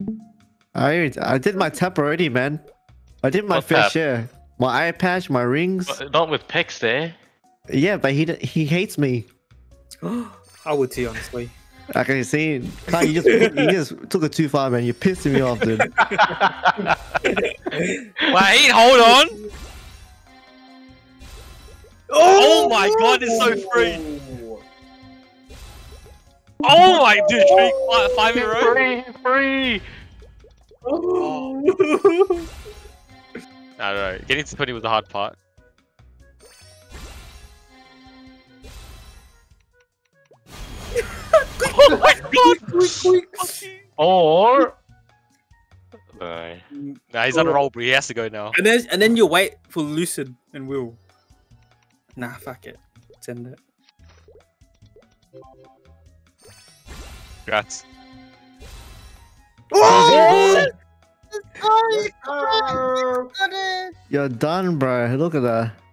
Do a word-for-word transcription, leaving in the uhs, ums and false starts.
I I did my tap already, man. I did my What fair tap? share. My eye patch, my rings. But not with Pex there. Yeah, but he he hates me. I would too, honestly. I can see. Kai, you just you just took it too far, man. You're pissing me off, dude. Wait, hold on. Oh my god, it's so free. Oh my dude, three, five, five in a row. Free, free. Oh. No, no, no. Getting to twenty was the hard part. Oh my god! Or no. Nah, he's on a roll, bro. He has to go now. And then and then you wait for Lucid and Will. Nah, fuck it. Send it. Congrats. Oh! You're done, bro. Look at that.